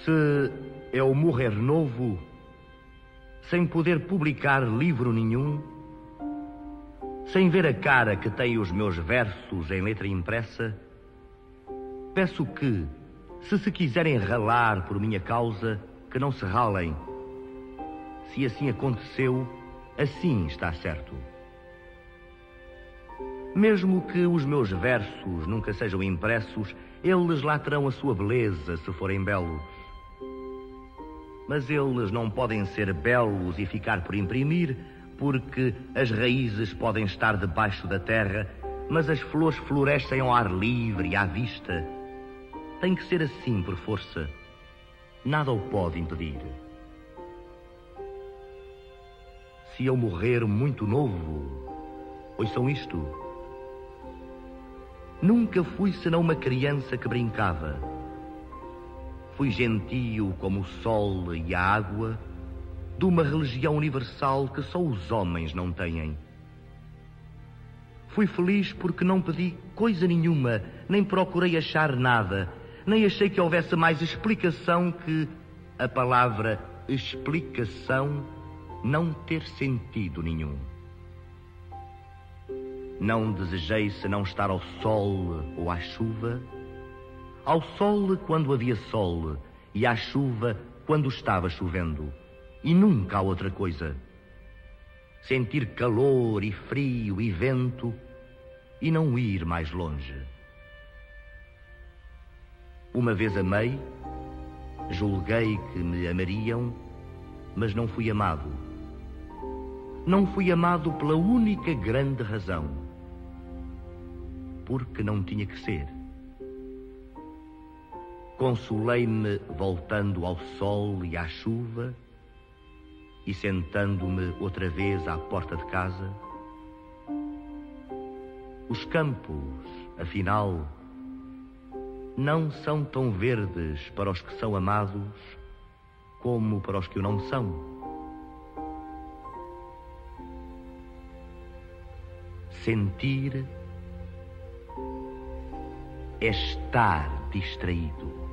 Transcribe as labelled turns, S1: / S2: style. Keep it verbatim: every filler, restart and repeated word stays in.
S1: Se eu morrer novo, sem poder publicar livro nenhum, sem ver a cara que têm os meus versos em letra impressa, peço que, se se quiserem ralar por minha causa, que não se ralem. Se assim aconteceu, assim está certo. Mesmo que os meus versos nunca sejam impressos, eles lá terão a sua beleza se forem belos. Mas eles não podem ser belos e ficar por imprimir, porque as raízes podem estar debaixo da terra, mas as flores florescem ao ar livre e à vista. Tem que ser assim por força. Nada o pode impedir. Se eu morrer muito novo, ouçam isto. Nunca fui senão uma criança que brincava. Fui gentio como o sol e a água, de uma religião universal que só os homens não têm. Fui feliz porque não pedi coisa nenhuma, nem procurei achar nada, nem achei que houvesse mais explicação que a palavra explicação não ter sentido nenhum. Não desejei senão estar ao sol ou à chuva, ao sol quando havia sol e à chuva quando estava chovendo, e nunca há outra coisa. Sentir calor e frio e vento e não ir mais longe. Uma vez amei, julguei que me amariam, mas não fui amado. Não fui amado pela única grande razão, porque não tinha que ser. Consolei-me voltando ao sol e à chuva e sentando-me outra vez à porta de casa. Os campos, afinal, não são tão verdes para os que são amados como para os que o não são. Sentir é estar distraído.